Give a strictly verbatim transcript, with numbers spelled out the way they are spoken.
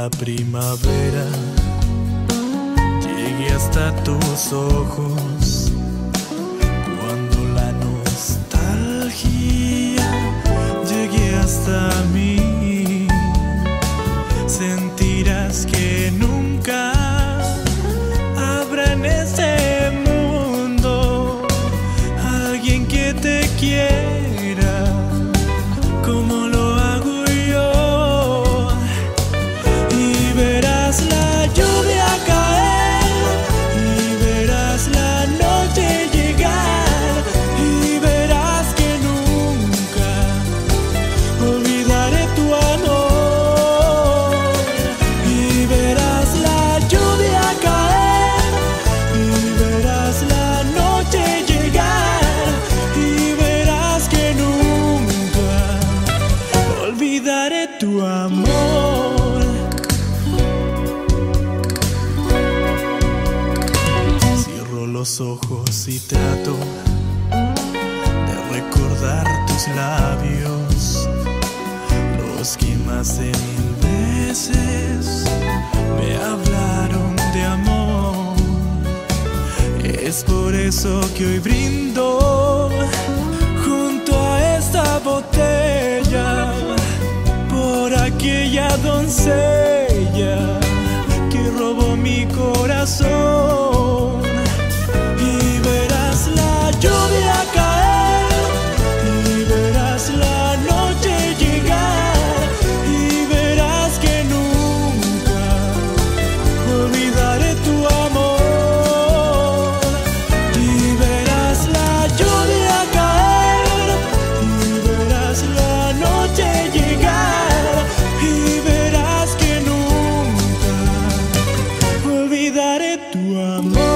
la primavera llegue hasta tus ojos, cuando la nostalgia llegue hasta mí, sentirás que nunca habrá en este mundo alguien que te quiera como lo hago yo. Y verás la lluvia caer, y verás la noche llegar, y verás que nunca olvidaré tu amor. Y verás la lluvia caer, y verás la noche llegar, y verás que nunca olvidaré tu amor. Cierro los ojos y trato de recordar tus labios, los que más de mil veces me hablaron de amor. Es por eso que hoy brindo junto a esta botella por aquella doncella que robó mi corazón. Y verás la lluvia caer, y verás la noche llegar, y verás que nunca olvidaré tu amor. Y verás la lluvia caer, y verás la noche llegar, y verás que nunca olvidaré tu amor.